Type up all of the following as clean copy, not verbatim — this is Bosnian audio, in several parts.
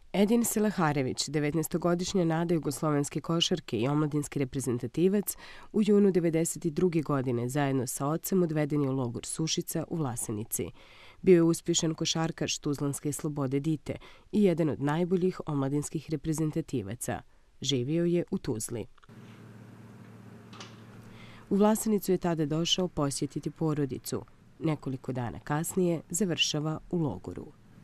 Edin Selaharević, 19-godišnja nada jugoslovenske košarke i omladinski reprezentativac, u junu 1992. godine zajedno sa ocem odveden je u logor Sušica u Vlasenici. Bio je uspješan košarkaš Tuzlanske Slobode Dite i jedan od najboljih omladinskih reprezentativaca. Živio je u Tuzli. U Vlasenicu je tada došao posjetiti porodicu. Nekoliko dana kasnije završava u logoru.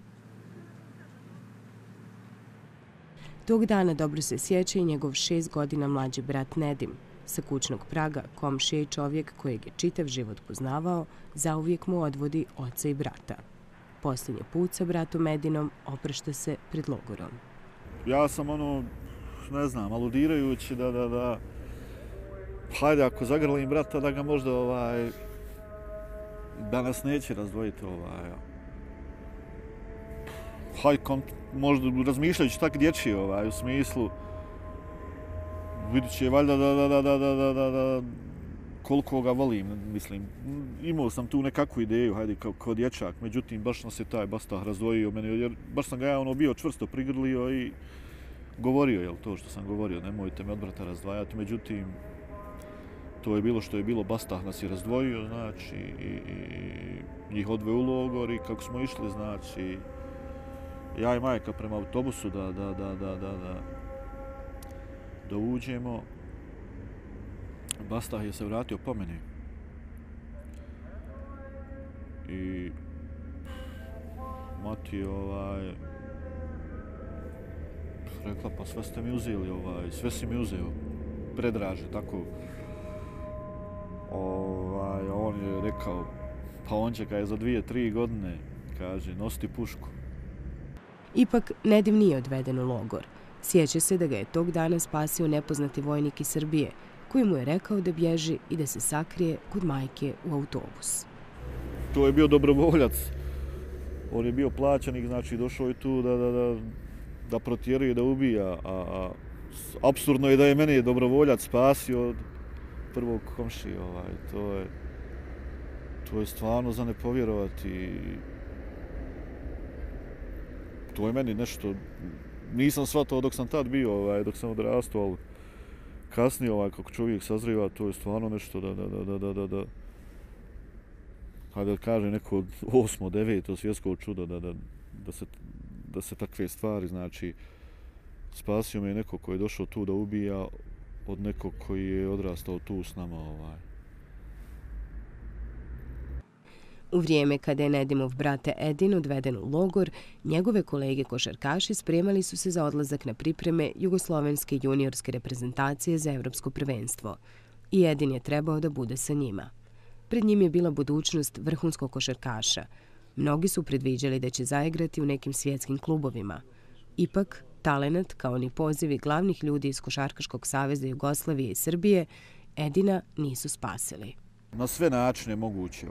Tog dana dobro se sjeća i njegov 6 godina mlađi brat Nedim. Sa kućnog praga komšija i čovjek kojeg je čitav život poznavao, zauvijek mu odvodi oca i brata. Posljednji put sa bratom Edinom oprašta se pred logorom. Ja sam aludirajući da hajde ako zagrlim brata da ga možda da nas neće razdvojiti možda razmišljajući tak dječji u smislu vidit će valjda da koliko ga volim, mislim. Imao sam tu nekakvu ideju, hajde, kao dječak, međutim, baš nas je taj Bastah razdvojio mene, jer baš sam ga ja bio čvrsto prigrlio i govorio, jel, to što sam govorio, nemojte me od brata razdvajati, međutim, to je bilo što je bilo, Bastah nas je razdvojio, znači, i njih odveo u logor i kako smo išli, znači, ja i majka prema autobusu da uđemo, Bastah je se vratio po meni. I mati rekla, pa sve ste mi uzeli, sve si mi uzeo, predraže, tako. On je rekao, pa on će ga je za 2-3 godine, kaže, nositi pušku. Ipak Nedim nije odveden u logor. Sjeća se da ga je tog dana spasio nepoznati vojnik iz Srbije, koji mu je rekao da bježi i da se sakrije kod majke u autobus. To je bio dobrovoljac. On je bio plaćenik, znači došao je tu da protjeruje, da ubija. A apsurdno je da je mene dobrovoljac spasio od prvog komšije. To je stvarno za ne povjerovati. To je meni nešto, nisam shvatao dok sam tad bio, dok sam odrastao, ali kasnije kako čovjek sazriva, to je stvarno nešto da kaže neko 8. 9. svjetsko čudo, da se takve stvari, znači, spasio me neko koji je došao tu da ubija od nekog koji je odrastao tu s nama. U vrijeme kada je Nedimov brate Edin odveden u logor, njegove kolege košarkaši spremali su se za odlazak na pripreme jugoslovenske juniorske reprezentacije za evropsko prvenstvo. I Edin je trebao da bude sa njima. Pred njim je bila budućnost vrhunskog košarkaša. Mnogi su predviđali da će zaigrati u nekim svjetskim klubovima. Ipak, talenat, kao ni pozivi glavnih ljudi iz Košarkaškog saveza Jugoslavije i Srbije, Edina nisu spasili. Na sve načine moguće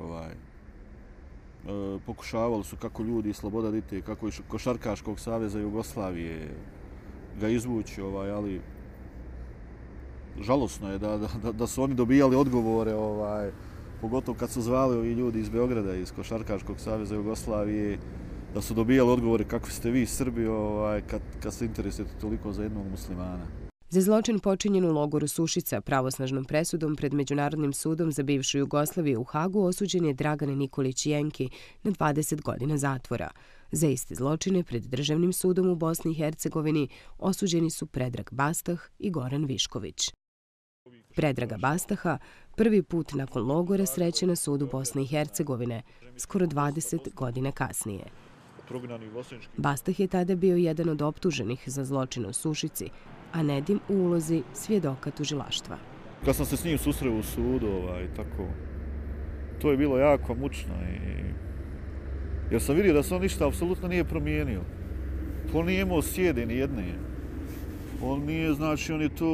pokušavali su kako ljudi iz Sloboda Dite, kako iz Košarkaškog saveza Jugoslavije ga izvući, ali žalosno je da su oni dobijali odgovore, pogotovo kad su zvali ovi ljudi iz Beograda, iz Košarkaškog saveza Jugoslavije, da su dobijali odgovore kakvi ste vi Srbi, kad se interesujete toliko za jednog muslimana. Za zločin počinjen u logoru Sušica pravosnažnom presudom pred Međunarodnim sudom za bivšu Jugoslaviju u Hagu osuđen je Dragan Nikolić Jenki na 20 godina zatvora. Za iste zločine pred Državnim sudom u Bosni i Hercegovini osuđeni su Predrag Bastah i Goran Višković. Predraga Bastaha prvi put nakon logora sreće na sudu Bosne i Hercegovine, skoro 20 godina kasnije. Bastah je tada bio jedan od optuženih za zločine u Sušici, a Nedim u ulozi svjedoka tužilaštva. Kad sam se s njim susreo u sudu, tako, to je bilo jako mučno. Jer sam vidio da se on ništa apsolutno nije promijenio. On nije imao sjede ni jedne. On nije, znači,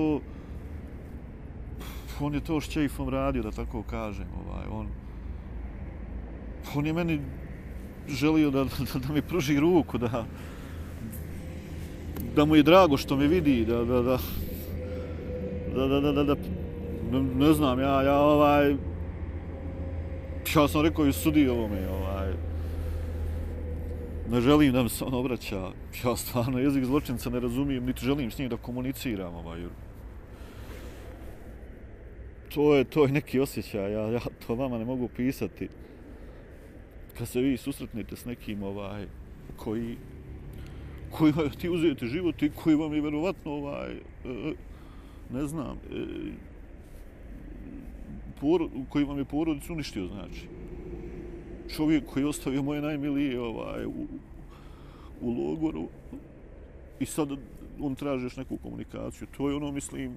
on je to s čeifom radio, da tako kažem. On je meni želio da mi pruži ruku, da mu je drago što me vidi, ne znam, ja sam rekao i sudi ovome, Ne želim da mi se on obraća. Ja stvarno jezik zločinca ne razumijem, niti želim s njim da komuniciram. Jer to je neki osjećaj, ja to vama ne mogu pisati. Kad se vi susretnete s nekim koji ti uzeti život i koji vam je vjerovatno ne znam, koji vam je porodicu uništio, znači. Čovjek koji je ostavio moje najmilije u logoru i sad on tražiš neku komunikaciju. To je ono, mislim,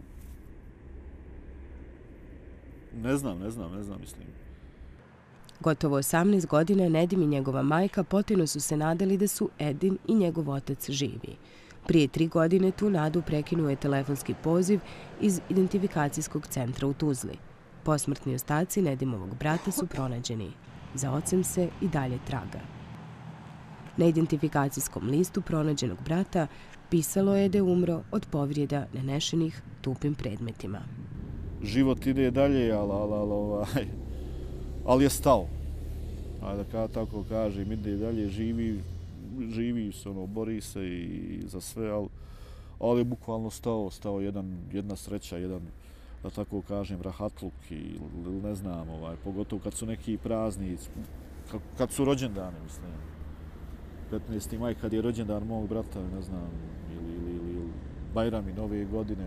ne znam, mislim. Gotovo 18 godina Nedim i njegova majka potajno su se nadali da su Edin i njegov otac živi. Prije 3 godine tu nadu prekinuo je telefonski poziv iz identifikacijskog centra u Tuzli. Posmrtni ostaci Nedimovog brata su pronađeni. Za ocem se i dalje traga. Na identifikacijskom listu pronađenog brata pisalo je da je umro od povrijeda nanešenih tupim predmetima. Život ide dalje, ali je stao. Ajde, tako kažem, ide dalje, živi se, bori se i za sve, ali je bukvalno stao jedna sreća, jedan, da tako kažem, rahatluk ili ne znam, pogotovo kad su neki praznici, kad su rođendani, mislim. 15. maj kad je rođendan mog brata, ne znam, ili Bajrami nove godine,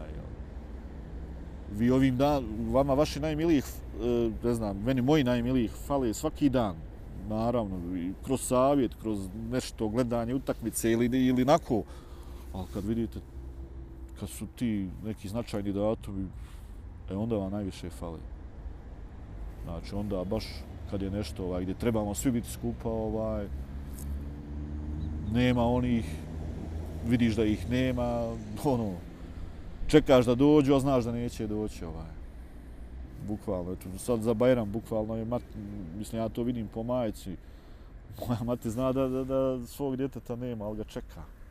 vi ovim vama vaši najmilijih, ne znam, meni moji najmilijih fale svaki dan, naravno, kroz savjet, kroz nešto, gledanje utakmice ili nako, ali kad vidite, kad su ti neki značajni datumi, onda vam najviše fale. Znači, onda baš kad je nešto gdje trebamo svi biti skupa, nema onih, vidiš da ih nema, čekaš da dođu, a znaš da neće doći. Bukvalno, eto, sad za Bajram, bukvalno je mislim, ja to vidim po majci. Moja mati zna da svog djeteta nema, ali ga čeka.